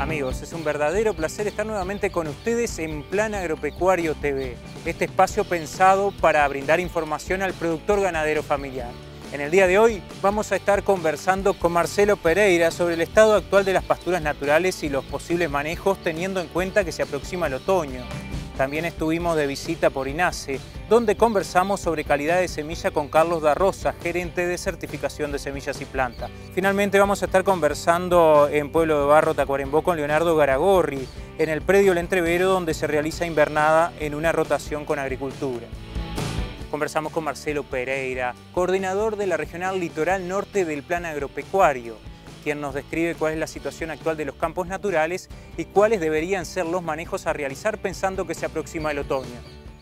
Amigos, es un verdadero placer estar nuevamente con ustedes en Plan Agropecuario TV, este espacio pensado para brindar información al productor ganadero familiar. En el día de hoy vamos a estar conversando con Marcelo Pereira sobre el estado actual de las pasturas naturales y los posibles manejos teniendo en cuenta que se aproxima el otoño. También estuvimos de visita por INASE, donde conversamos sobre calidad de semilla con Carlos da Rosa, gerente de certificación de semillas y plantas. Finalmente vamos a estar conversando en Pueblo de Barro, Tacuarembó, con Leonardo Garagorri, en el predio El Entrevero, donde se realiza invernada en una rotación con agricultura. Conversamos con Marcelo Pereira, coordinador de la Regional Litoral Norte del Plan Agropecuario, quien nos describe cuál es la situación actual de los campos naturales y cuáles deberían ser los manejos a realizar pensando que se aproxima el otoño.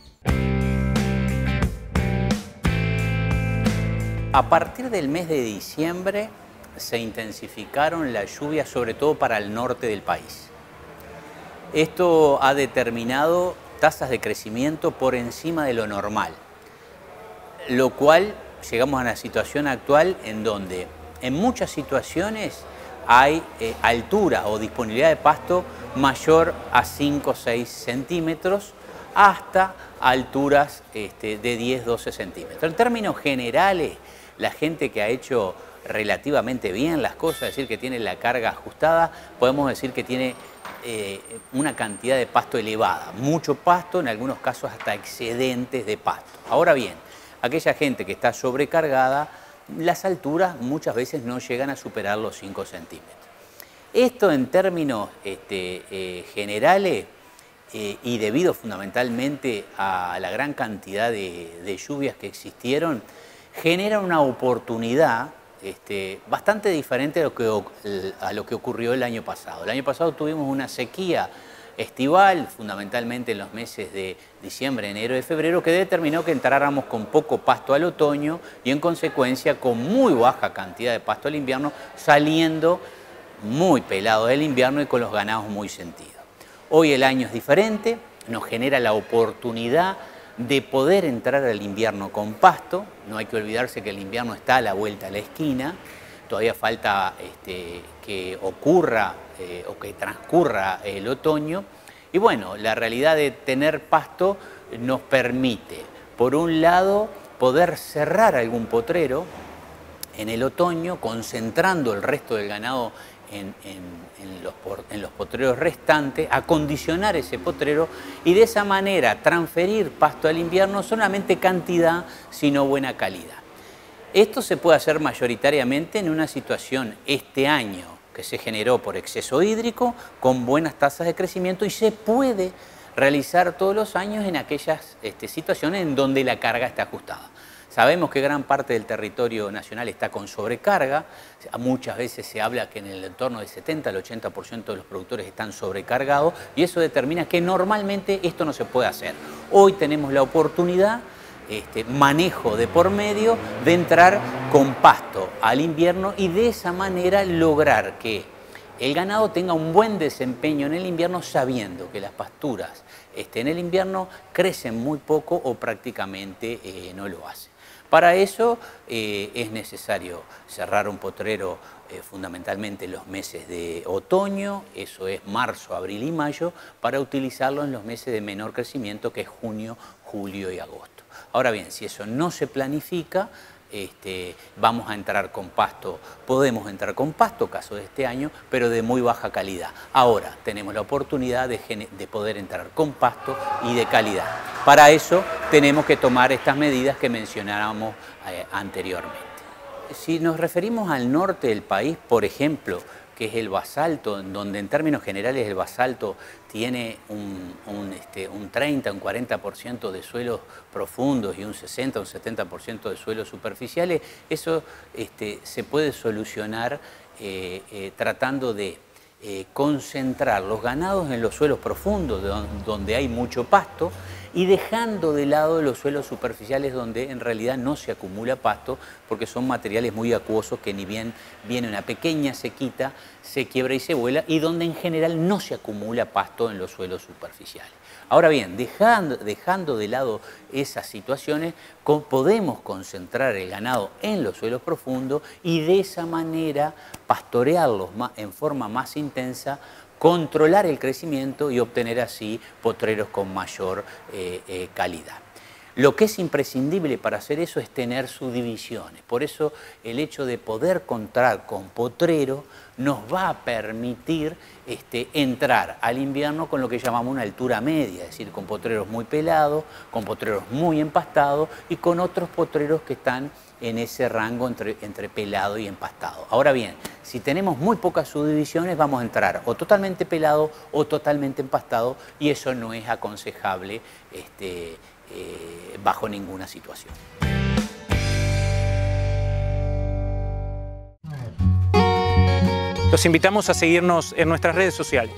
A partir del mes de diciembre se intensificaron las lluvias, sobre todo para el norte del país. Esto ha determinado tasas de crecimiento por encima de lo normal, lo cual llegamos a una situación actual en donde en muchas situaciones hay altura o disponibilidad de pasto mayor a 5 o 6 centímetros hasta alturas de 10-12 centímetros. En términos generales, la gente que ha hecho relativamente bien las cosas, es decir, que tiene la carga ajustada, podemos decir que tiene una cantidad de pasto elevada, mucho pasto, en algunos casos hasta excedentes de pasto. Ahora bien, aquella gente que está sobrecargada, las alturas muchas veces no llegan a superar los 5 centímetros. Esto en términos generales y debido fundamentalmente a la gran cantidad de lluvias que existieron, genera una oportunidad bastante diferente a lo que ocurrió el año pasado. El año pasado tuvimos una sequía estival, fundamentalmente en los meses de diciembre, enero y febrero, que determinó que entráramos con poco pasto al otoño y en consecuencia con muy baja cantidad de pasto al invierno, saliendo muy pelado del invierno y con los ganados muy sentidos. Hoy el año es diferente, nos genera la oportunidad de poder entrar al invierno con pasto. No hay que olvidarse que el invierno está a la vuelta a la esquina, todavía falta que ocurra o que transcurra el otoño. Y bueno, la realidad de tener pasto nos permite, por un lado, poder cerrar algún potrero en el otoño, concentrando el resto del ganado en los potreros restantes, acondicionar ese potrero y de esa manera transferir pasto al invierno, no solamente cantidad, sino buena calidad. Esto se puede hacer mayoritariamente en una situación este año que se generó por exceso hídrico, con buenas tasas de crecimiento, y se puede realizar todos los años en aquellas situaciones en donde la carga está ajustada. Sabemos que gran parte del territorio nacional está con sobrecarga, muchas veces se habla que en el entorno del 70 al 80% de los productores están sobrecargados y eso determina que normalmente esto no se puede hacer. Hoy tenemos la oportunidad, manejo de por medio, de entrar con pasto al invierno y de esa manera lograr que el ganado tenga un buen desempeño en el invierno, sabiendo que las pasturas en el invierno crecen muy poco o prácticamente no lo hacen. Para eso es necesario cerrar un potrero fundamentalmente en los meses de otoño, eso es marzo, abril y mayo, para utilizarlo en los meses de menor crecimiento, que es junio, julio y agosto. Ahora bien, si eso no se planifica, vamos a entrar con pasto, podemos entrar con pasto, caso de este año, pero de muy baja calidad. Ahora tenemos la oportunidad de poder entrar con pasto y de calidad. Para eso tenemos que tomar estas medidas que mencionábamos anteriormente. Si nos referimos al norte del país, por ejemplo, que es el basalto, donde en términos generales el basalto tiene un 30, un 40% de suelos profundos y un 60, un 70% de suelos superficiales, eso se puede solucionar tratando de concentrar los ganados en los suelos profundos, donde hay mucho pasto, y dejando de lado los suelos superficiales donde en realidad no se acumula pasto, porque son materiales muy acuosos que ni bien viene una pequeña sequita, se quiebra y se vuela, y donde en general no se acumula pasto en los suelos superficiales. Ahora bien, dejando de lado esas situaciones, podemos concentrar el ganado en los suelos profundos y de esa manera pastorearlos en forma más intensa controlar el crecimiento y obtener así potreros con mayor calidad. Lo que es imprescindible para hacer eso es tener subdivisiones. Por eso el hecho de poder contar con potrero nos va a permitir entrar al invierno con lo que llamamos una altura media, es decir, con potreros muy pelados, con potreros muy empastados y con otros potreros que están en ese rango entre pelado y empastado. Ahora bien, si tenemos muy pocas subdivisiones vamos a entrar o totalmente pelado o totalmente empastado y eso no es aconsejable bajo ninguna situación. Los invitamos a seguirnos en nuestras redes sociales.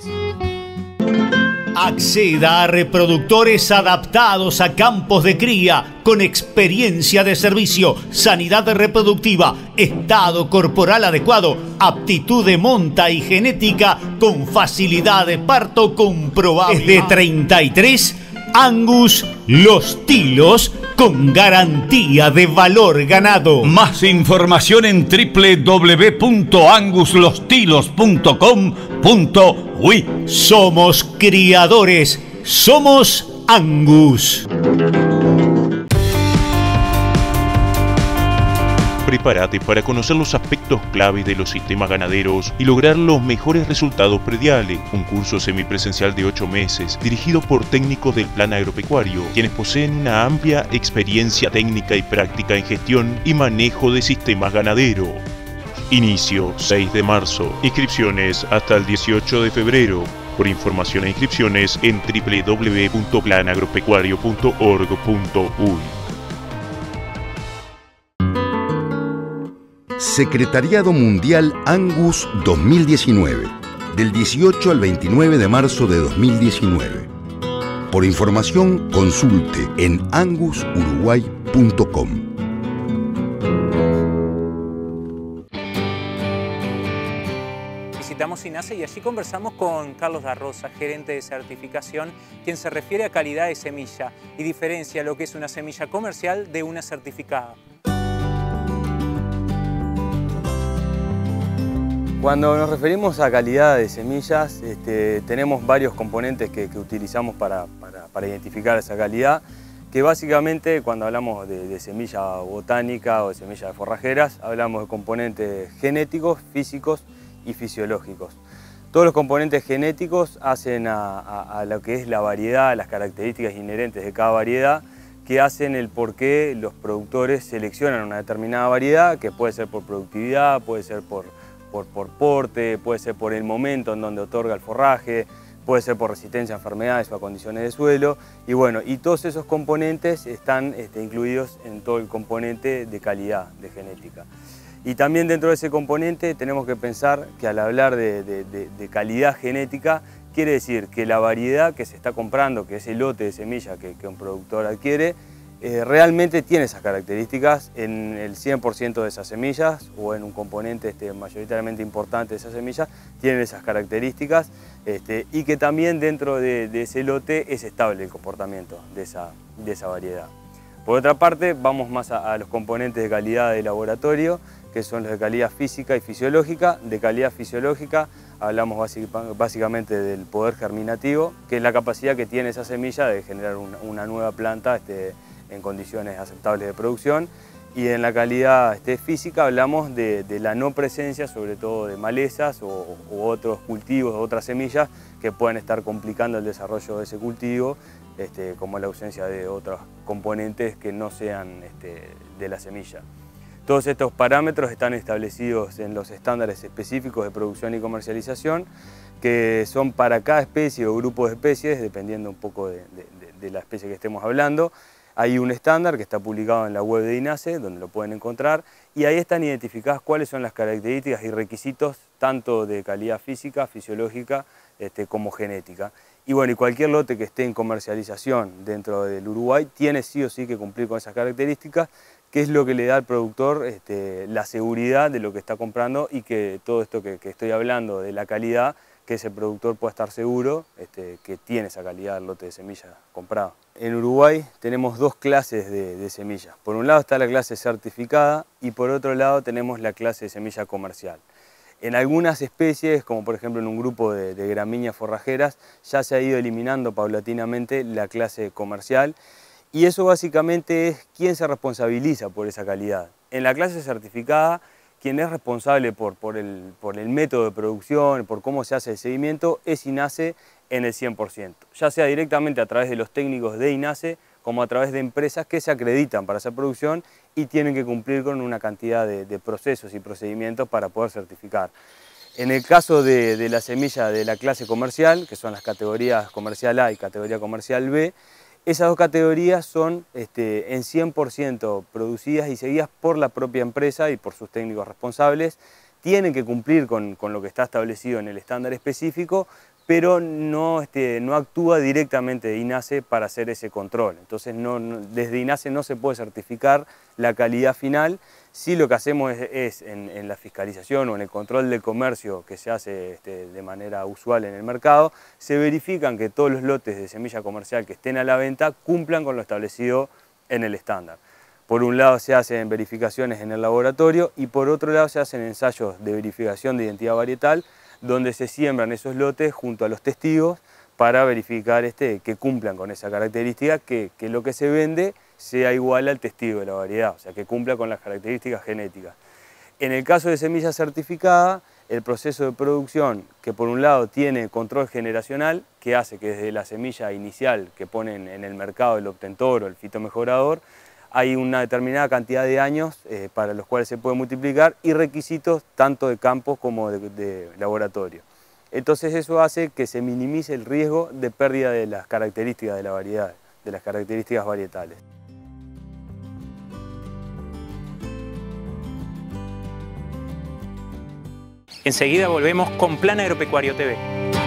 Acceda a reproductores adaptados a campos de cría con experiencia de servicio, sanidad reproductiva, estado corporal adecuado, aptitud de monta y genética con facilidad de parto comprobable. Es de 33 Angus Los Tilos con garantía de valor ganado. Más información en www.anguslostilos.com.uy. Somos criadores, somos Angus. Prepárate para conocer los aspectos claves de los sistemas ganaderos y lograr los mejores resultados prediales. Un curso semipresencial de 8 meses, dirigido por técnicos del plan agropecuario, quienes poseen una amplia experiencia técnica y práctica en gestión y manejo de sistemas ganaderos. Inicio 6 de marzo. Inscripciones hasta el 18 de febrero. Por información e inscripciones en www.planagropecuario.org.uy. Secretariado Mundial Angus 2019, del 18 al 29 de marzo de 2019. Por información, consulte en angusuruguay.com. Visitamos INASE y allí conversamos con Carlos da Rosa, gerente de certificación, quien se refiere a calidad de semilla y diferencia lo que es una semilla comercial de una certificada. Cuando nos referimos a calidad de semillas, tenemos varios componentes que utilizamos para identificar esa calidad, que básicamente cuando hablamos de semilla botánica o de semilla de forrajeras, hablamos de componentes genéticos, físicos y fisiológicos. Todos los componentes genéticos hacen a lo que es la variedad, las características inherentes de cada variedad, que hacen el por qué los productores seleccionan una determinada variedad, que puede ser por productividad, puede ser por porte, puede ser por el momento en donde otorga el forraje, puede ser por resistencia a enfermedades o a condiciones de suelo. Y bueno, y todos esos componentes están incluidos en todo el componente de calidad, de genética. Y también dentro de ese componente tenemos que pensar que al hablar de calidad genética, quiere decir que la variedad que se está comprando, que es el lote de semilla que un productor adquiere, realmente tiene esas características en el 100% de esas semillas o en un componente mayoritariamente importante de esas semillas, tienen esas características y que también dentro de ese lote es estable el comportamiento de esa variedad. Por otra parte, vamos más a los componentes de calidad de laboratorio, que son los de calidad física y fisiológica. De calidad fisiológica hablamos básicamente del poder germinativo, que es la capacidad que tiene esa semilla de generar una nueva planta en condiciones aceptables de producción. Y en la calidad física hablamos de la no presencia, sobre todo de malezas o otros cultivos, otras semillas que pueden estar complicando el desarrollo de ese cultivo, como la ausencia de otros componentes que no sean de la semilla. Todos estos parámetros están establecidos en los estándares específicos de producción y comercialización, que son para cada especie o grupo de especies, dependiendo un poco de la especie que estemos hablando. Hay un estándar que está publicado en la web de INASE, donde lo pueden encontrar, y ahí están identificadas cuáles son las características y requisitos tanto de calidad física, fisiológica, como genética. Y bueno, y cualquier lote que esté en comercialización dentro del Uruguay tiene sí o sí que cumplir con esas características, que es lo que le da al productor la seguridad de lo que está comprando y que todo esto que estoy hablando de la calidad, que ese productor pueda estar seguro que tiene esa calidad del lote de semilla comprado. En Uruguay tenemos dos clases de semillas. Por un lado está la clase certificada y por otro lado tenemos la clase de semilla comercial. En algunas especies, como por ejemplo en un grupo de gramíneas forrajeras, ya se ha ido eliminando paulatinamente la clase comercial, y eso básicamente es quién se responsabiliza por esa calidad. En la clase certificada, quien es responsable por el método de producción, por cómo se hace el seguimiento, es INASE en el 100%, ya sea directamente a través de los técnicos de INASE, como a través de empresas que se acreditan para esa producción y tienen que cumplir con una cantidad de procesos y procedimientos para poder certificar. En el caso de la semilla de la clase comercial, que son las categorías comercial A y categoría comercial B, esas dos categorías son en 100% producidas y seguidas por la propia empresa y por sus técnicos responsables. Tienen que cumplir con lo que está establecido en el estándar específico, pero no actúa directamente INASE para hacer ese control. Entonces desde INASE no se puede certificar la calidad final. Sí, lo que hacemos es en la fiscalización o en el control del comercio que se hace de manera usual en el mercado, se verifican que todos los lotes de semilla comercial que estén a la venta cumplan con lo establecido en el estándar. Por un lado se hacen verificaciones en el laboratorio y por otro lado se hacen ensayos de verificación de identidad varietal, donde se siembran esos lotes junto a los testigos para verificar que cumplan con esa característica, que lo que se vende sea igual al testigo de la variedad, o sea, que cumpla con las características genéticas. En el caso de semilla certificada, el proceso de producción, que por un lado tiene control generacional, que hace que desde la semilla inicial que ponen en el mercado el obtentor o el fitomejorador, hay una determinada cantidad de años para los cuales se puede multiplicar y requisitos tanto de campo como de laboratorio. Entonces eso hace que se minimice el riesgo de pérdida de las características de la variedad, de las características varietales. Enseguida volvemos con Plan Agropecuario TV.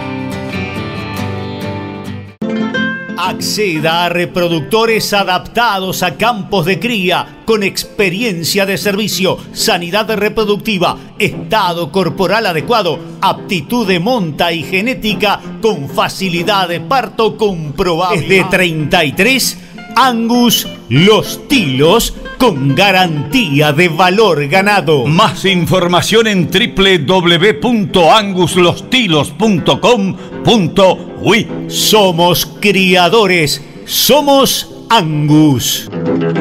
Acceda a reproductores adaptados a campos de cría con experiencia de servicio, sanidad reproductiva, estado corporal adecuado, aptitud de monta y genética con facilidad de parto comprobable. Es de 33 Angus Los Tilos con garantía de valor ganado. Más información en www.anguslostilos.com.uy. Somos criadores, somos Angus.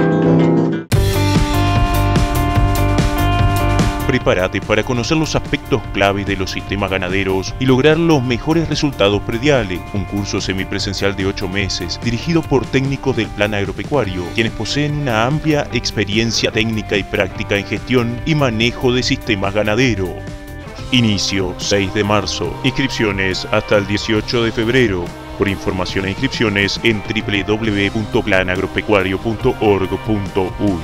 Prepárate para conocer los aspectos clave de los sistemas ganaderos y lograr los mejores resultados prediales. Un curso semipresencial de 8 meses, dirigido por técnicos del Plan Agropecuario, quienes poseen una amplia experiencia técnica y práctica en gestión y manejo de sistemas ganaderos. Inicio 6 de marzo. Inscripciones hasta el 18 de febrero. Por información e inscripciones en www.planagropecuario.org.uy.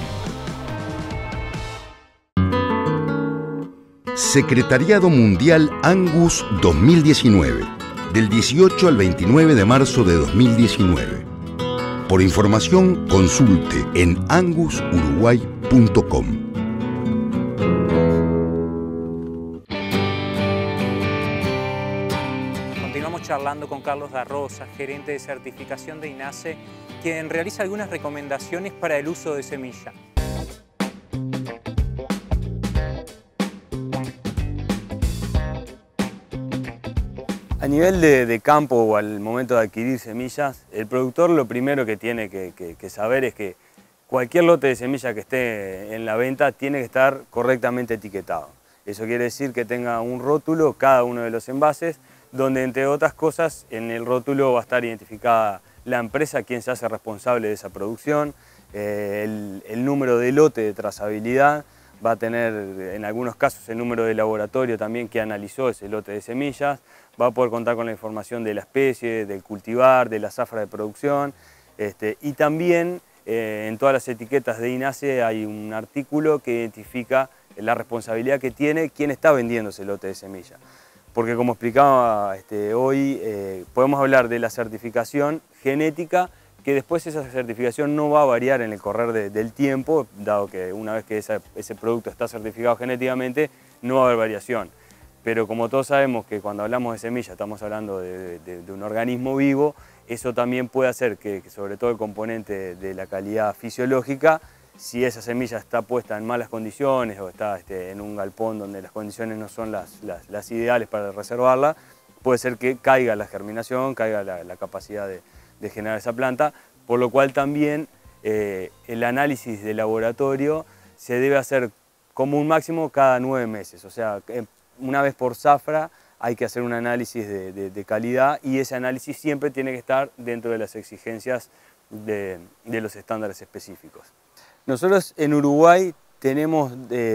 Secretariado Mundial Angus 2019, del 18 al 29 de marzo de 2019. Por información, consulte en angusuruguay.com. Continuamos charlando con Carlos da Rosa, gerente de certificación de INASE, quien realiza algunas recomendaciones para el uso de semilla. A nivel de campo o al momento de adquirir semillas, el productor lo primero que tiene que saber es que cualquier lote de semilla que esté en la venta tiene que estar correctamente etiquetado. Eso quiere decir que tenga un rótulo cada uno de los envases, donde entre otras cosas en el rótulo va a estar identificada la empresa, quien se hace responsable de esa producción, el número de lote de trazabilidad, va a tener en algunos casos el número de laboratorio también que analizó ese lote de semillas, va a poder contar con la información de la especie, del cultivar, de la zafra de producción, y también en todas las etiquetas de INASE hay un artículo que identifica la responsabilidad que tiene quien está vendiendo ese lote de semilla. Porque como explicaba hoy, podemos hablar de la certificación genética, que después esa certificación no va a variar en el correr del tiempo, dado que una vez que ese producto está certificado genéticamente, no va a haber variación. Pero como todos sabemos que cuando hablamos de semilla estamos hablando de un organismo vivo, eso también puede hacer que sobre todo el componente de la calidad fisiológica si esa semilla está puesta en malas condiciones o está en un galpón donde las condiciones no son las ideales para reservarla, puede ser que caiga la germinación, caiga la capacidad de generar esa planta, por lo cual también el análisis de laboratorio se debe hacer como un máximo cada 9 meses, o sea, una vez por zafra hay que hacer un análisis de calidad y ese análisis siempre tiene que estar dentro de las exigencias de los estándares específicos. Nosotros en Uruguay tenemos,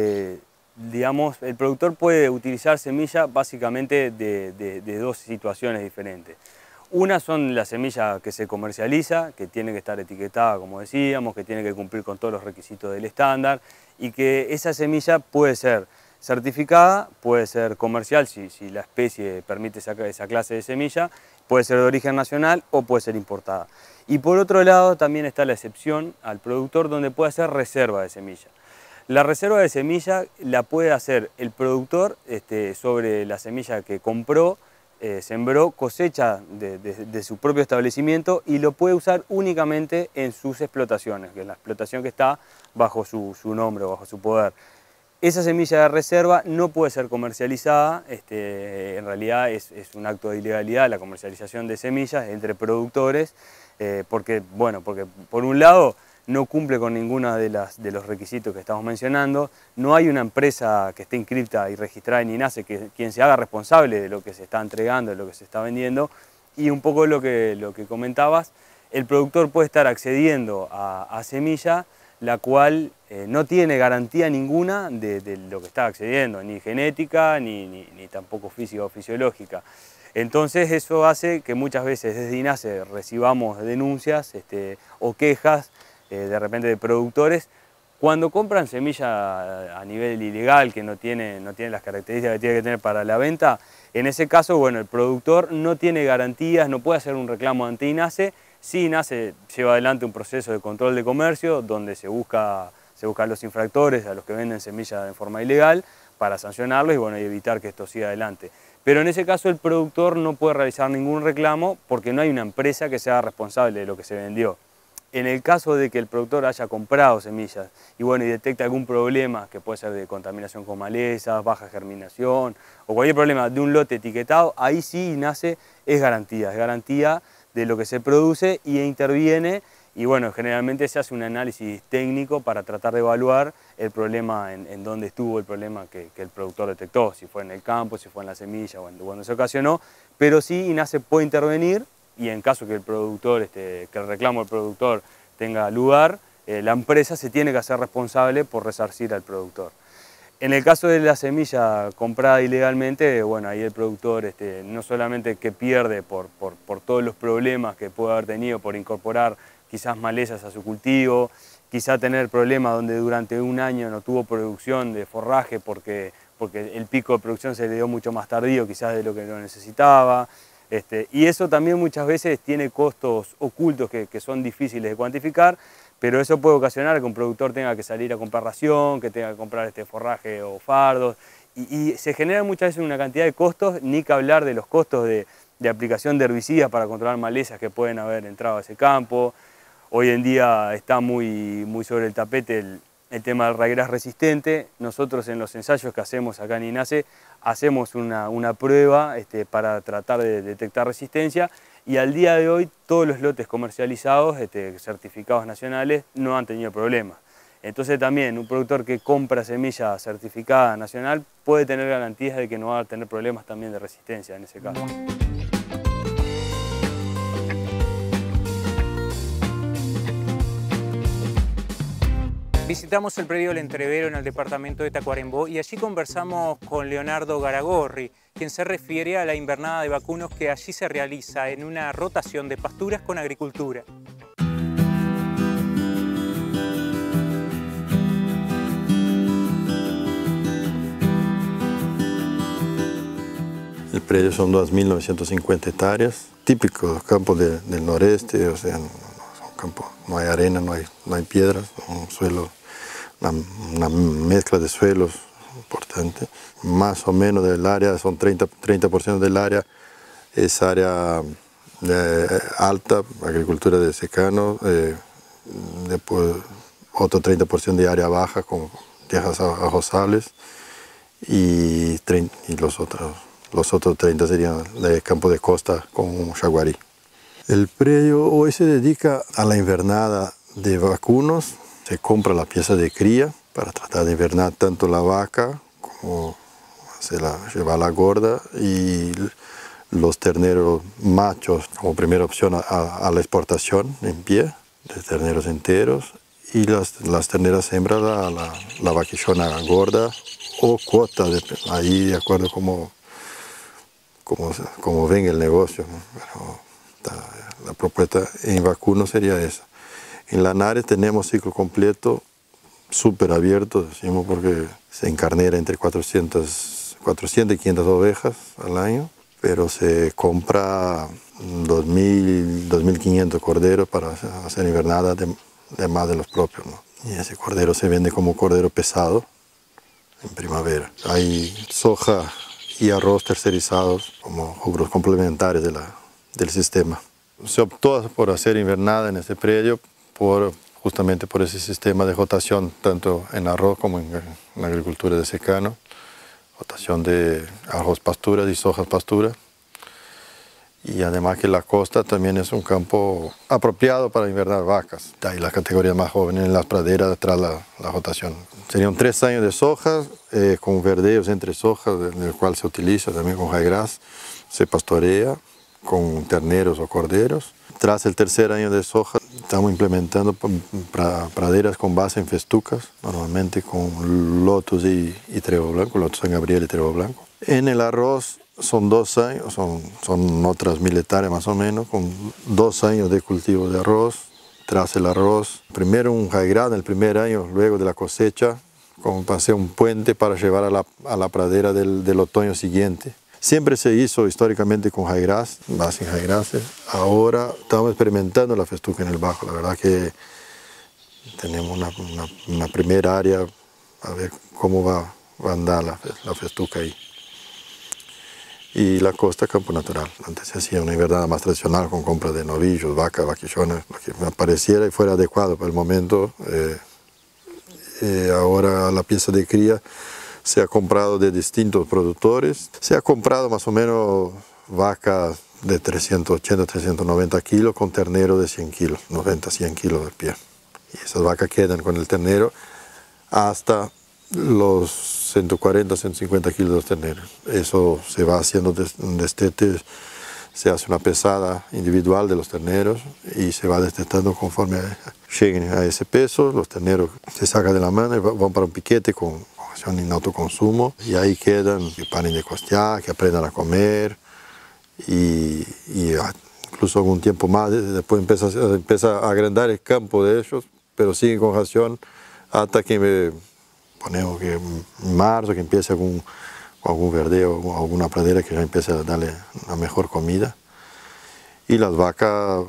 digamos, el productor puede utilizar semilla básicamente de 2 situaciones diferentes. Una son la semilla que se comercializa, que tiene que estar etiquetada, como decíamos, que tiene que cumplir con todos los requisitos del estándar y que esa semilla puede ser certificada, puede ser comercial si la especie permite esa clase de semilla, puede ser de origen nacional o puede ser importada. Y por otro lado también está la excepción al productor donde puede hacer reserva de semilla. La reserva de semilla la puede hacer el productor sobre la semilla que compró, sembró, cosecha de su propio establecimiento y lo puede usar únicamente en sus explotaciones, que es la explotación que está bajo su nombre, bajo su poder. Esa semilla de reserva no puede ser comercializada, en realidad es un acto de ilegalidad la comercialización de semillas entre productores, porque por un lado no cumple con ninguno de los requisitos que estamos mencionando, no hay una empresa que esté inscripta y registrada en INASE quien se haga responsable de lo que se está entregando, de lo que se está vendiendo, y un poco lo que comentabas, el productor puede estar accediendo a semilla la cual no tiene garantía ninguna de lo que está accediendo, ni genética, ni tampoco física o fisiológica. Entonces eso hace que muchas veces desde INASE recibamos denuncias o quejas de repente de productores cuando compran semilla a nivel ilegal que no tiene las características que tiene que tener para la venta. En ese caso, bueno, el productor no tiene garantías, no puede hacer un reclamo ante INASE. Sí, INASE lleva adelante un proceso de control de comercio donde se buscan a los infractores, a los que venden semilla de forma ilegal, para sancionarlos y, bueno, y evitar que esto siga adelante. Pero en ese caso el productor no puede realizar ningún reclamo porque no hay una empresa que sea responsable de lo que se vendió. En el caso de que el productor haya comprado semillas y detecta algún problema, que puede ser de contaminación con malezas, baja germinación o cualquier problema de un lote etiquetado, ahí sí INASE es garantía de lo que se produce y interviene y generalmente se hace un análisis técnico para tratar de evaluar el problema en dónde estuvo el problema que el productor detectó, si fue en el campo, si fue en la semilla o cuando se ocasionó, pero sí INASE puede intervenir y en caso que el productor, que el reclamo del productor tenga lugar, la empresa se tiene que hacer responsable por resarcir al productor. En el caso de la semilla comprada ilegalmente, ahí el productor no solamente que pierde por todos los problemas que puede haber tenido por incorporar quizás malezas a su cultivo, quizás tener problemas donde durante un año no tuvo producción de forraje porque el pico de producción se le dio mucho más tardío quizás de lo que lo necesitaba. Y eso también muchas veces tiene costos ocultos que son difíciles de cuantificar, pero eso puede ocasionar que un productor tenga que salir a comprar ración, que tenga que comprar forraje o fardos, y se genera muchas veces una cantidad de costos, ni que hablar de los costos de aplicación de herbicidas para controlar malezas que pueden haber entrado a ese campo. Hoy en día está muy sobre el tapete el tema del ryegrass resistente. Nosotros en los ensayos que hacemos acá en INASE hacemos una prueba para tratar de detectar resistencia y al día de hoy todos los lotes comercializados, certificados nacionales, no han tenido problemas. Entonces también un productor que compra semilla certificada nacional puede tener garantías de que no va a tener problemas también de resistencia en ese caso. Visitamos el predio del Entrevero en el departamento de Tacuarembó y allí conversamos con Leonardo Garagorri, quien se refiere a la invernada de vacunos que allí se realiza en una rotación de pasturas con agricultura. El predio son 2.950 hectáreas, típicos campos del noreste, o sea, son campos, no hay arena, no hay piedras, un suelo, una mezcla de suelos importante. Más o menos del área, son 30% del área, es área alta, agricultura de secano, después otro 30% de área baja con tierras arrozales y los otros 30 serían de campo de costa con jaguarí. El predio hoy se dedica a la invernada de vacunos. Se compra la pieza de cría para tratar de invernar tanto la vaca como lleva la gorda, y los terneros machos como primera opción a la exportación en pie, de terneros enteros, y las terneras hembras la vaquillona gorda o cuota, ahí de acuerdo como venga el negocio, ¿no? Pero la propuesta en vacuno sería esa. En Lanares tenemos ciclo completo, súper abierto, decimos, porque se encarnera entre 400 y 500 ovejas al año, pero se compra 2.500 corderos para hacer invernadas de más de los propios, ¿no? Y ese cordero se vende como cordero pesado en primavera. Hay soja y arroz tercerizados como rubros complementarios del sistema. Se optó por hacer invernada en este predio justamente por ese sistema de rotación, tanto en arroz como en la agricultura de secano, rotación de arroz pasturas y sojas pasturas. Y además que la costa también es un campo apropiado para invernar vacas. De ahí las categorías más jóvenes en las praderas tras la rotación. Serían 3 años de sojas, con verdeos entre sojas, en el cual se utiliza también con highgrass, se pastorea con terneros o corderos. Tras el tercer año de soja estamos implementando praderas con base en festucas, normalmente con lotus y trevo blanco, lotus San Gabriel y trevo blanco. En el arroz son 2 años, son otras 1000 hectáreas más o menos, con 2 años de cultivo de arroz. Tras el arroz, primero un highgrass en el primer año, luego de la cosecha, como pasé un puente para llevar a la pradera del otoño siguiente. Siempre se hizo históricamente con highgrass, base en highgrass. Ahora estamos experimentando la festuca en el bajo. La verdad que tenemos una primera área a ver cómo va a andar la festuca ahí. Y la costa, campo natural. Antes se hacía una invernada más tradicional con compra de novillos, vacas, vaquillones, lo que me pareciera y fuera adecuado para el momento. Ahora la pieza de cría se ha comprado de distintos productores. Se ha comprado más o menos vacas de 380, 390 kilos con ternero de 100 kilos, 90, 100 kilos de pie. Y esas vacas quedan con el ternero hasta los 140, 150 kilos de ternero. Eso se va haciendo destete, se hace una pesada individual de los terneros y se va destetando conforme lleguen a ese peso. Los terneros se sacan de la mano y van para un piquete con en autoconsumo, y ahí quedan, que paren de costear, que aprendan a comer, y incluso algún tiempo más, después empieza a agrandar el campo de ellos, pero siguen con ración hasta que ponemos que en marzo que empiece algún verdeo o alguna pradera que ya empiece a darle una mejor comida. Y las vacas,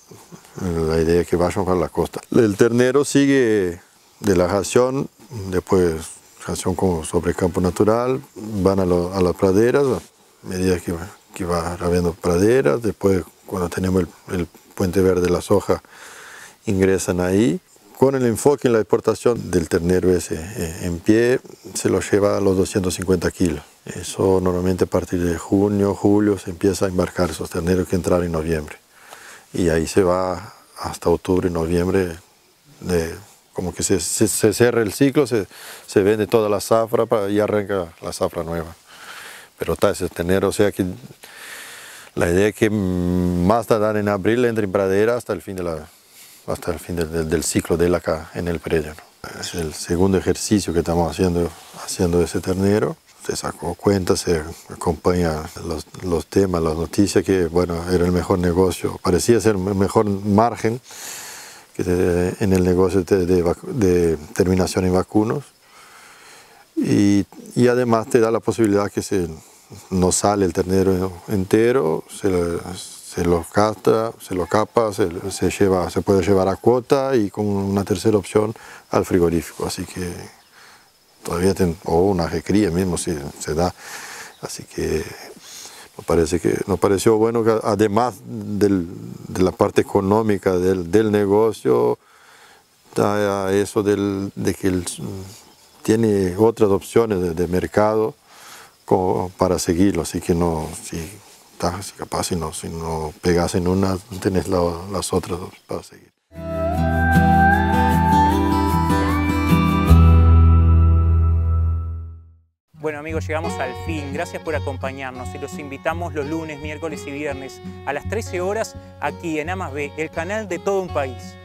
la idea es que vayan para la costa. El ternero sigue de la ración, después ración sobre campo natural, van a las praderas, a medida que va habiendo praderas, después cuando tenemos el puente verde de la soja, ingresan ahí. Con el enfoque en la exportación del ternero ese en pie, se lo lleva a los 250 kilos. Eso normalmente a partir de junio, julio, se empieza a embarcar esos terneros que entraron en noviembre. Y ahí se va hasta octubre, noviembre, como que se cierra el ciclo, se vende toda la zafra y arranca la zafra nueva. Pero está ese ternero, o sea que la idea es que más tardar en abril entre en pradera hasta el fin del ciclo de él acá en el predio, ¿no? Es el segundo ejercicio que estamos haciendo de ese ternero. Se sacó cuenta, se acompaña los temas, las noticias, que bueno, era el mejor negocio, parecía ser el mejor margen en el negocio de terminación en vacunos, y además te da la posibilidad que no sale el ternero entero, se lo casta, se lo capa, se puede llevar a cuota y con una tercera opción al frigorífico, así que todavía o una recría mismo si se da, así que nos pareció bueno que además de la parte económica del negocio, está eso de que él tiene otras opciones de mercado para seguirlo, así que no, si capaz si no pegas en una, tenés las otras dos para seguir. Bueno amigos, llegamos al fin. Gracias por acompañarnos y los invitamos los lunes, miércoles y viernes a las 13 horas aquí en A+B, el canal de todo un país.